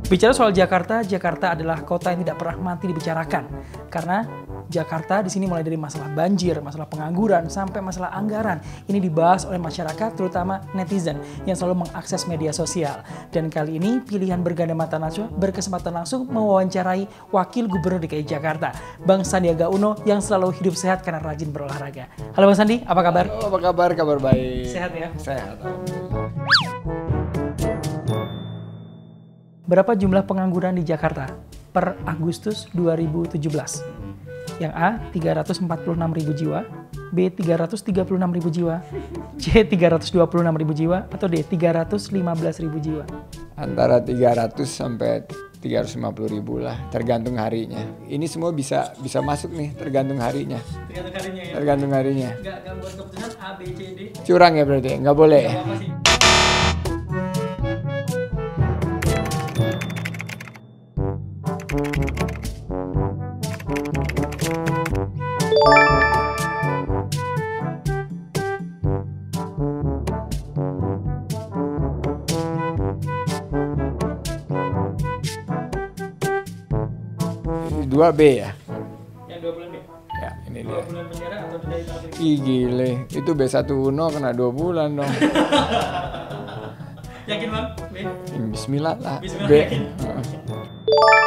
Bicara soal Jakarta, Jakarta adalah kota yang tidak pernah mati dibicarakan. Karena Jakarta di sini mulai dari masalah banjir, masalah pengangguran, sampai masalah anggaran. Ini dibahas oleh masyarakat, terutama netizen yang selalu mengakses media sosial. Dan kali ini pilihan berganda mata Najwa berkesempatan langsung mewawancarai Wakil Gubernur DKI Jakarta, Bang Sandiaga Uno yang selalu hidup sehat karena rajin berolahraga. Halo Bang Sandi, apa kabar? Halo, apa kabar? Kabar baik. Sehat ya? Sehat. Berapa jumlah pengangguran di Jakarta per Agustus 2017? Yang A, 346.000 jiwa, B, 336.000 jiwa, C, 326.000 jiwa, atau D, 315.000 jiwa? Antara 300 sampai 350.000 lah, tergantung harinya. Ini semua bisa masuk nih, tergantung harinya. Tergantung harinya ya? Tergantung harinya. Nggak buat keputusan A, B, C, D? Curang ya berarti, nggak boleh ya? Apa sih? Dua B ya? Yang 2 bulan B? Ya, ini 2 dia. bulan penjara atau denda itu? Ih gile, itu B1 Uno kena 2 bulan dong. Yakin Bang? B? Bismillah lah. Bismillah, B. yakin? Heeh.